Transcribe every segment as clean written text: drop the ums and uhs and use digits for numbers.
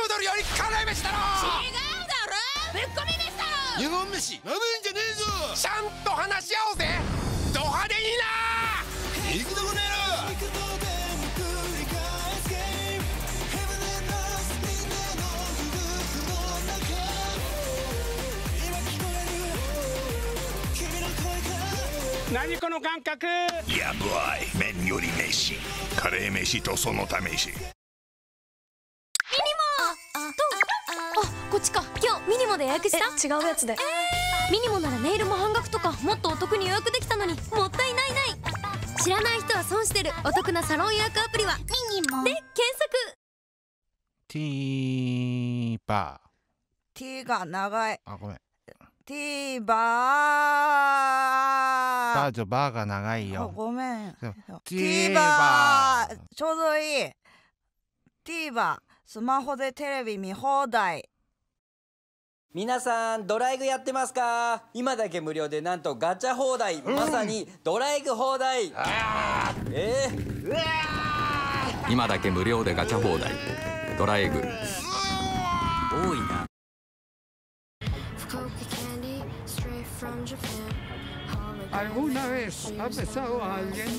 ドルより辛い飯だろ。 違うだろ、ぶっこみ飯だろ。 日本飯飲むんじゃねえぞ。ちゃんと話し合おうぜ。ド派手にな。行くぞこの野郎。 何この感覚。 やばい。麺より飯、カレー飯とその他飯。 ミニモこっちか。今日ミニモで予約した。違うやつで。ミニモならネイルも半額とかもっとお得に予約できたのにもったいないない。知らない人は損してるお得なサロン予約アプリはミニモで検索。 ティーバー。 T が長い。 あ、ごめん。 ティーバー。 バーが長いよ。 ごめん。 テティーバーちょうどいい。ティーバースマホでテレビ見放題。 皆さんドライブやってますか？今だけ無料でなんとガチャ放題、まさにドライブ放題。 今だけ無料でガチャ放題ドライブ。多いな。 ¿Alguna vez ha besado a alguien?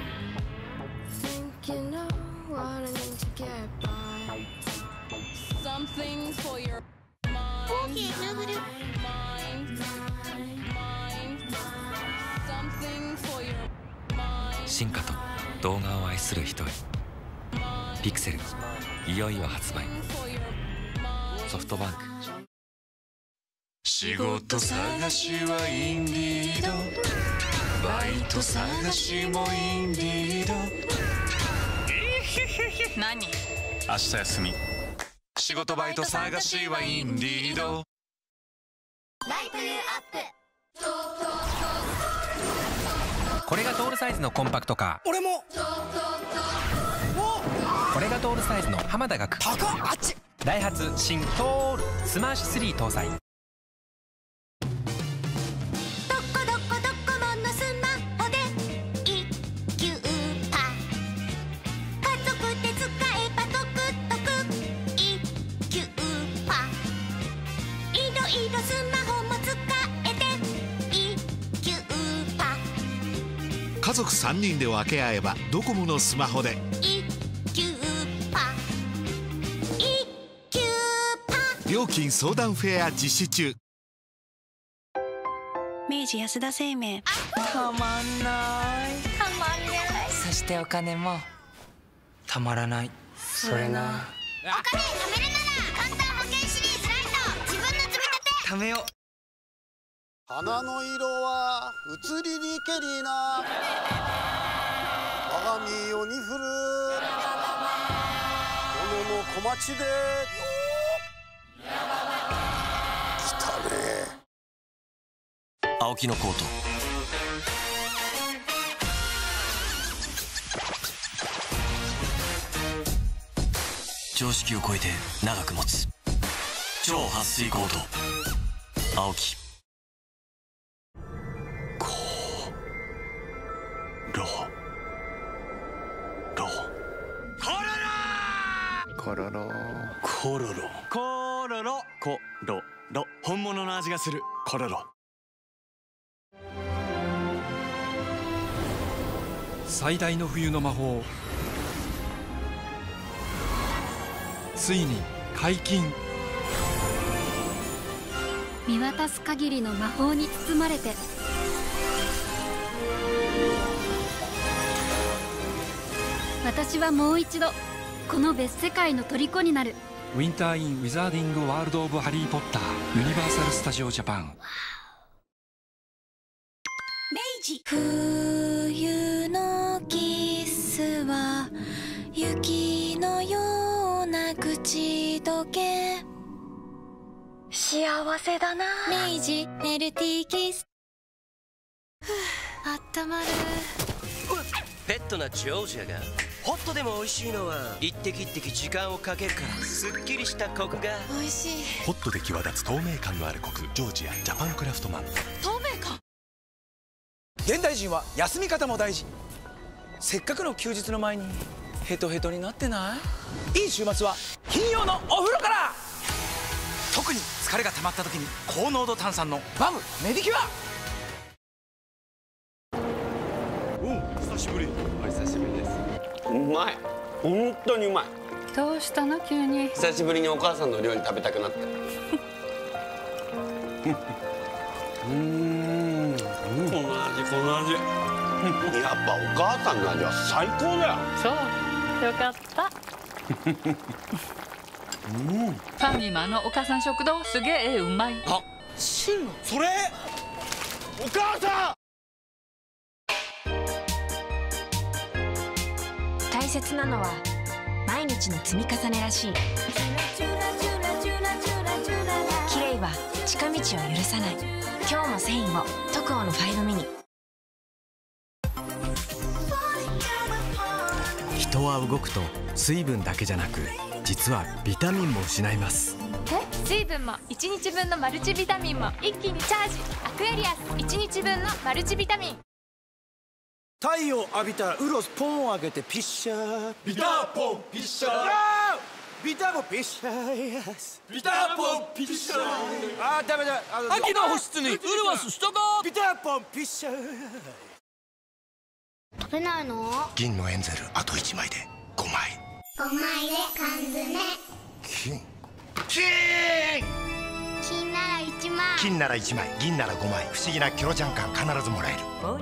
Something for your mind. Something for your mind. 進化と動画を愛する人へ。ピクセルいよいよ発売。ソフトバンク。 仕事探しはインディード、バイト探しもインディード。 何？ 明日休み。仕事バイト探しはインディード。 ライブユーアップ。 これがトールサイズのコンパクトカー。 俺も。 これがトールサイズの浜田学。 高っ。あっち。 ダイハツ新トールスマーシュ3搭載。 家族3人で分け合えばドコモのスマホで。料金相談フェア実施中。 明治安田生命。 たまんない。 たまんない。 そしてお金もたまらない。それな。 お金貯めるなら簡単保険シリーズライト。自分の積み立て貯めよう。 花の色は移りにけりな。我が身世に降る殿の小町で。来たね。 青木のコート。常識を超えて長く持つ超撥水コート。青木。 コロロコロロコロロコロロ。本物の味がするコロロ。 最大の冬の魔法、ついに解禁。 見渡す限りの魔法に包まれて、私はもう一度この別世界の虜になる。 ウィンター・イン・ウィザーディング・ワールド・オブ・ハリー・ポッターユニバーサル・スタジオ・ジャパン。 明治。冬のキスは雪のような口どけ。幸せだな。明治メルティーキス。あったまる。 ペットなジョージアがホットでも美味しいのは一滴一滴時間をかけるからすっきりしたコクが美味しい。 ホットで際立つ透明感のあるコク。ジョージアジャパンクラフトマン。 透明感。 現代人は休み方も大事。せっかくの休日の前にヘトヘトになってない？いい週末は金曜のお風呂から。特に疲れが溜まった時に高濃度炭酸のバムメディキュア。 久しぶり。お久しぶりです。うまい。本当にうまい。 どうしたの急に。 久しぶりにお母さんの料理食べたくなって。この味この味。やっぱお母さんの味は最高だよ。 そうよかった。ファミマのお母さん食堂すげえうまい。 あ、シンそれお母さん。 大切なのは毎日の積み重ねらしい。綺麗は近道を許さない。今日の繊維を特オの5ミニ。 人は動くと水分だけじゃなく実はビタミンも失います。 水分も1日分のマルチビタミンも一気にチャージ。アクエリアス1日分のマルチビタミン。 太陽浴びたらウロスポンを開けてピッシャー。 ビターポンピッシャー。 ビターポンピッシャー。 ビターポンピッシャー。 あーダメだ。 秋の保湿にウルワスしとこう。 ビターポンピッシャー。 食べないの？ 銀のエンゼルあと1枚で5枚。 5枚で缶詰。金なら1枚。 金なら1枚、銀なら5枚。不思議なキョロちゃん感必ずもらえる。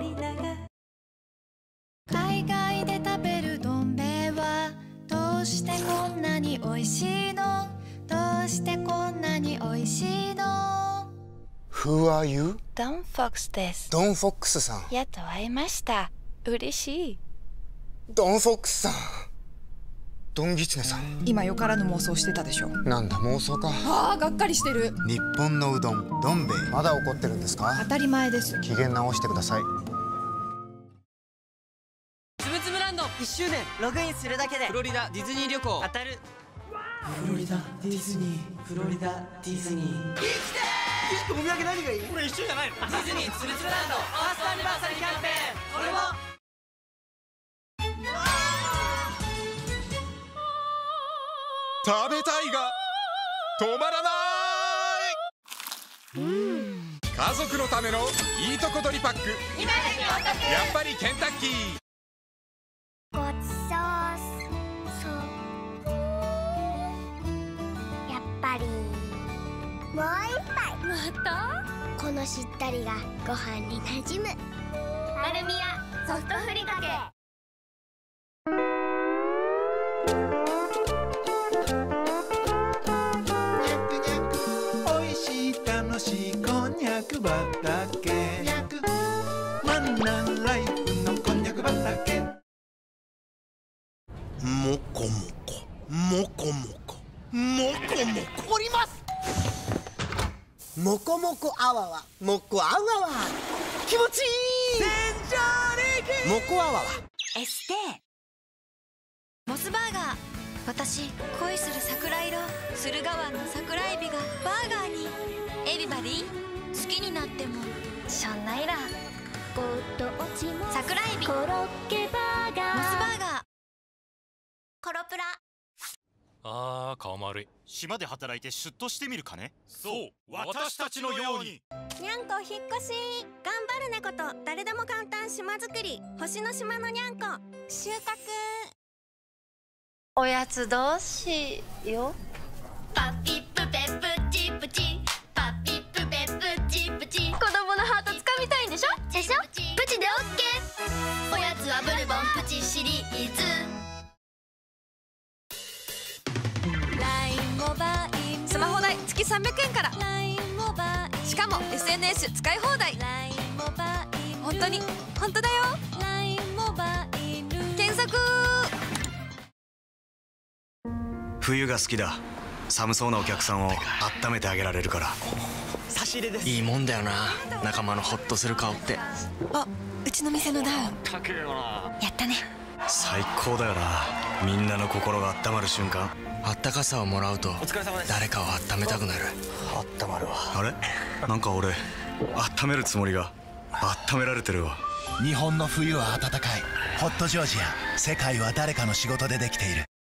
海外で食べるどん兵衛はどうしてこんなに美味しいの？どうしてこんなに美味しいの？ Who are you? ドンフォックスです。 ドンフォックスさん。 やっと会えました。嬉しい。 ドンフォックスさん。ドンギツネさん。 今よからぬ妄想してたでしょ。 なんだ妄想か。 ああがっかりしてる。 日本のうどんどん兵衛まだ怒ってるんですか？ 当たり前です。 機嫌直してください。 つぶつぶランド1周年ログインするだけでフロリダディズニー旅行当たる。 フロリダディズニーフロリダディズニー。 生きてー。お土産何がいい？これ一緒じゃないの？ディズニーつぶつぶランドファーストアニバーサリーキャンペーン。これも食べたいが止まらない。家族のためのいいとこ取りパック。 今だけお得。 やっぱりケンタッキー。 ごちそうそう。やっぱりもう一杯。また？このしったりがご飯になじむ。マルミヤソフトふりかけ。 楽しいこんにゃく畑。ワンナンライフのこんにゃく畑。もこもこもこもこもこもこ。おります。 もこもこあわわもこあわわ気持ちいい。 センジャーリーキもこあわわエステモスバーガー。私恋する桜色駿河湾の桜エビがバーガーに。エビバディ好きになってもしょんないら桜エビコロッケバーガーモスバーガーコロプラ。 あー顔丸い。島で働いてシュッとしてみるかね。そう私たちのように。 にゃんこ引っ越し頑張る猫と誰でも簡単島作り。星の島のにゃんこ収穫。 おやつどうしよ。 パピップペップチプチパピップペップチプチ。子供のハートつかみたいんでしょ。プチでオッケー。おやつはブルボンプチシリーズ。 スマホ代月300円から。しかも SNS 使い放題。本当に本当だよ。検索。 冬が好きだ。寒そうなお客さんを温めてあげられるから。 差し入れです。 いいもんだよな、仲間のホッとする顔って。 あ、うちの店のダウンやったね。 最高だよな、みんなの心が温まる瞬間。あったかさをもらうと誰かを温めたくなる。温まるわ。あれ、なんか俺温めるつもりが温められてるわ。 日本の冬は暖かい。 ホットジョージア、世界は誰かの仕事でできている。